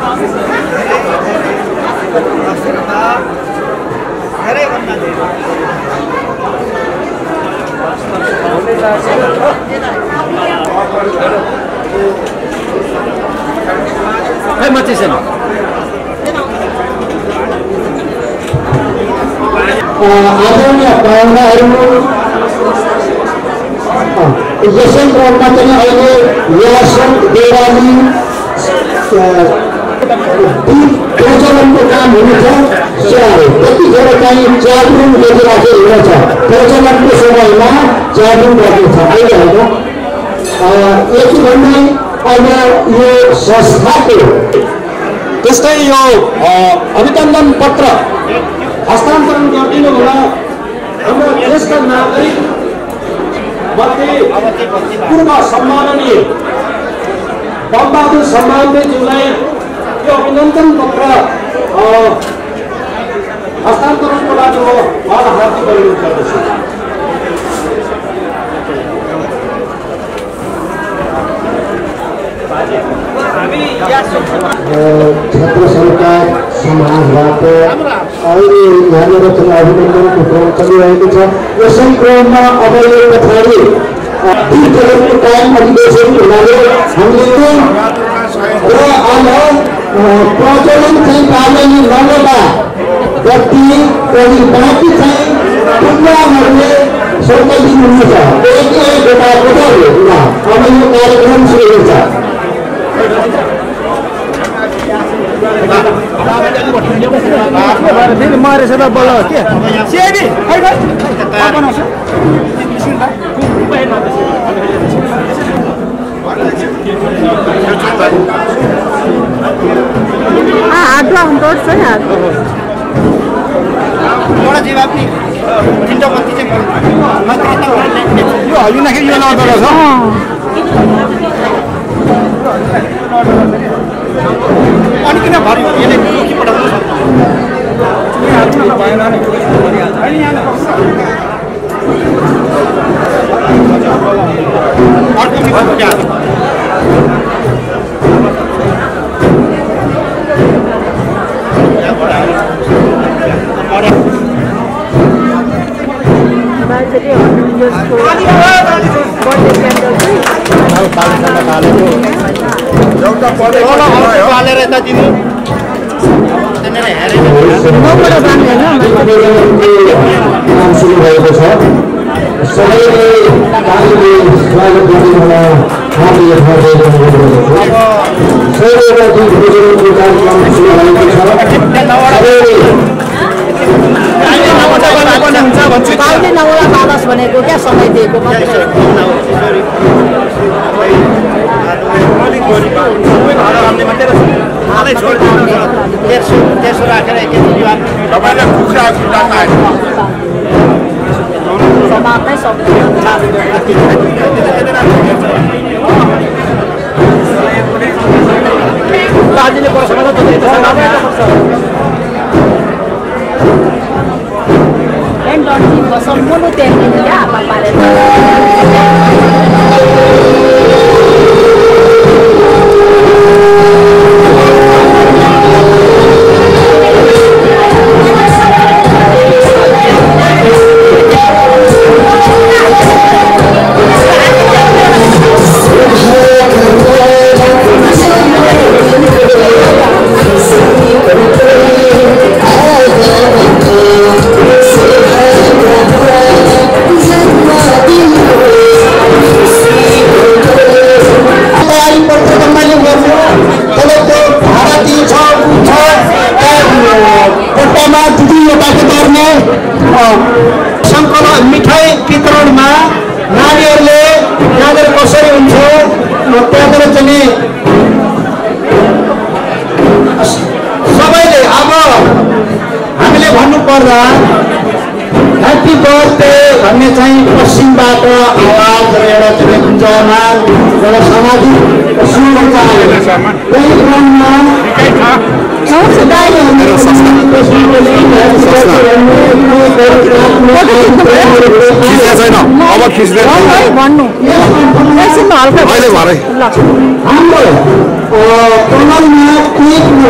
आदरणीय पाहुनाहरू यशवन्तपुरमा चाहिँ अहिले यासन देवाली प्रचलनको काम हुनेछ त्यतिखेर चाहिँ च्याब्रुङ गरिराखेको हुनेछ प्रचलनको समयमा च्याब्रुङ गर्नेछ अहिले होइन यति भन्दै अहिले यो संस्थाको त्यस्तै यो अभिनन्दन पत्र हस्तान्तरण गरिदिनु होला हाम्रो देशका नागरिक मध्ये पूर्व सम्माननीय बमबहादुर सम्मानज्यूलाई यो अभिनन्दन पत्र हस्तान्तरणको लागि म उहाँलाई हार्दिक अनुरोध गर्दछु। क्षेत्र सरकार समाजबाट अहिले यहाँनिर चाहिँ अभिनन्दनको क्रम चलिरहेको छ। यसै क्रममा अब यो पछाडि टाइम अधिवेशन हुनाले हामीले र अब प्रचलन चाहिँ कार्यान्वयन नगर्दा व्यक्ति कति बाँकी चाहिँ पुनहरूले सौका दिनुहुनेछ। एक एकवटा अब यो कार्यक्रम सुरु हुन्छ। मारेछ त बल्ल के सेबी आग्रह हम रोड से यार बड़ा जीव अपनी तीनटा पत्ती से यो हल्ली नाखे यो नदर छ अनि किन भरि यसले रोकी पठाउनु सक्छ हातमा भएन नि अनि यहाँ अर्को मिटर क्या सुरु भएको छ। सबैले तालीले स्वागत गर्नुहोला। हामीले कार्यक्रम सुरु भएको छ। बाउले नौला बालस भनेको क्या समय दिएको त्यसो राखेर समाप्तै बाजेले वर्षमा सम्पूर्ण त्यहाँ क्या पारेर सङ्कलन मिठाई वितरणमा नानीहरूले यहाँनिर कसरी हुन्छ त्यहाँनिर चाहिँ सबैले अब हामीले भन्नुपर्दा ह्याप्पी बर्थडे भन्ने चाहिँ पश्चिमबाट आवाज एउटा चाहिँ गुन्जयमान एउटा सामाजिक सुन्नु चाहेको त्यही क्रममा अब खिच्दै भन्नु एकछिनमा हल्का हाम्रो टनलमा केक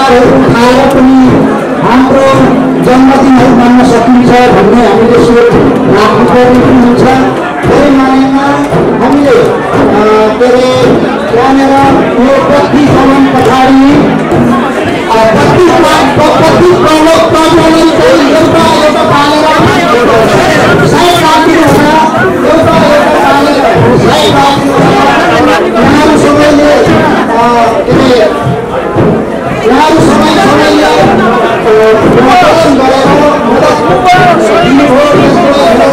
विचारहरू उठाएर पनि हाम्रो जन्मदिनहरू मान्न सकिन्छ भन्ने हामीले सोच राख्नुपर्ने हुन्छ। धेरै मानेमा हामीले के अरे त्यहाँनिर यो बत्ती कमान पछाडि बत्ती प्रमुख प्रज्वलन चाहिँ एउटा पालेर साइड राखिदिनु होला, एउटा पालेर साइड राखिदिनु होला। उहाँहरू सबैले के अरे उहाँहरू समयले प्रदर्शन गरेर मद्दत दिनुभयो।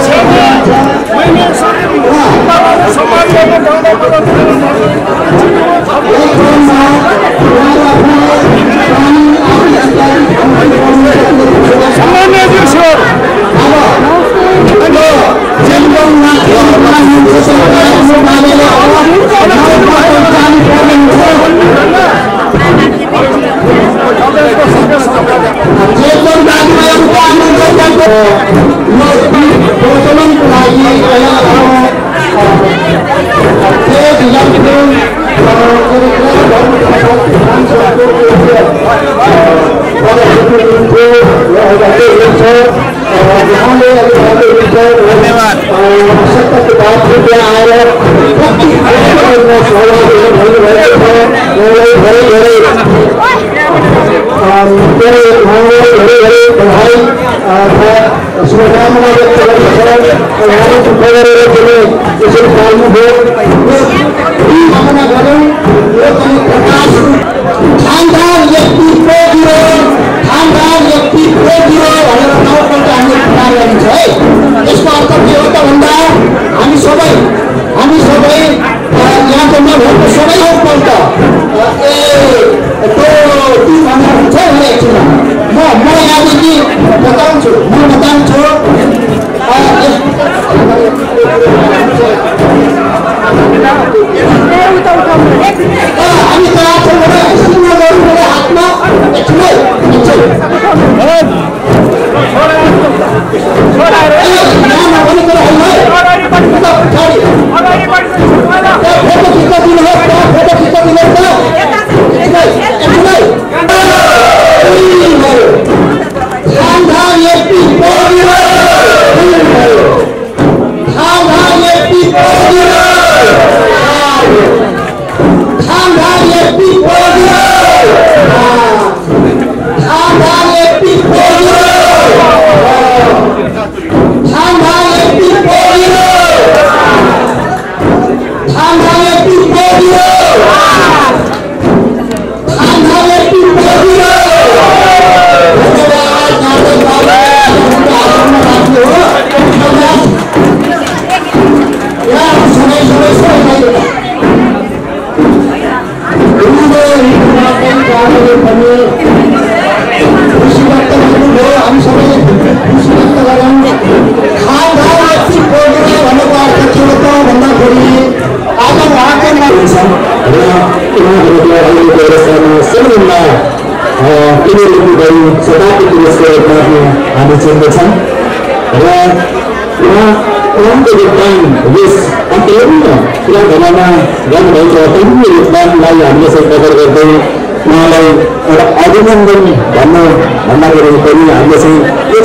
अभिनन्दन भन्दाखेरि पनि हामीले चाहिँ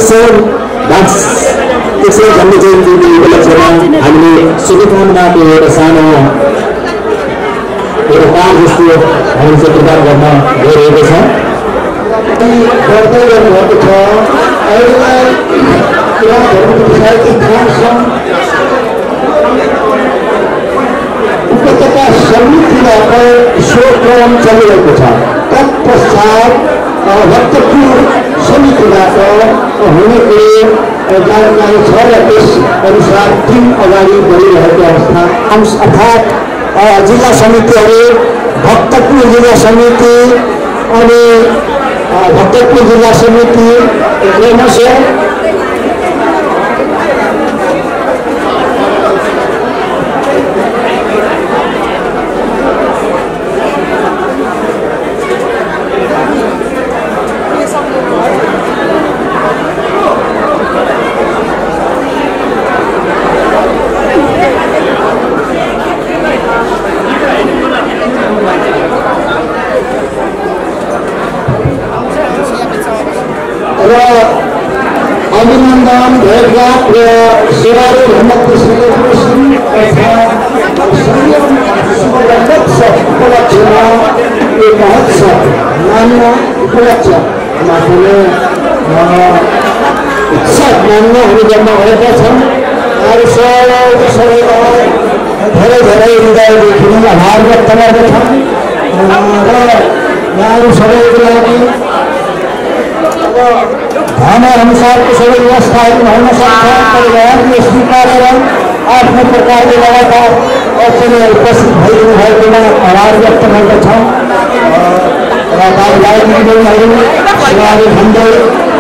100 जन्म जयन्ती उपलक्ष्यमा हामीले शुभकामनाको एउटा सानो एउटा कार्ड जस्तो हामीले चाहिँ प्रदान गर्न गइरहेको छ। गर्दै गर्नुभएको छ। अहिलेलाई उपत्यका समितिबाट शोधक्रम चलिरहेको छ। तत्पश्चात भक्तपुर समितिबाट हुने जानकारी छ र त्यस अनुसार टिम अगाडि बढिरहेको अवस्था अर्थात् जिल्ला समितिहरू भक्तपुर जिल्ला समिति अनि भक्तपुर जिल्ला समिति धेरै धेरै हृदयदेखि आभार व्यक्त गर्दछौँ र यहाँहरू सबैको लागि अनुसारको सबै व्यवस्थाहरू हुन सक्छ तर यहाँले स्वीकारेर आफ्नो प्रकारले लगातार अचेलहरू उपस्थित भइदिनु भएकोमा आभार व्यक्त गर्दछौँ र दाजुभाइ दिदीबहिनीहरू सेवाहरू भन्दै